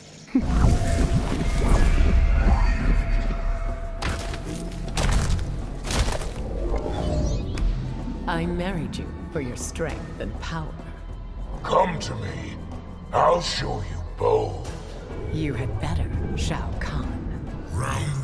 I married you for your strength and power. Come to me. I'll show you both. You had better, Shao Kahn. Round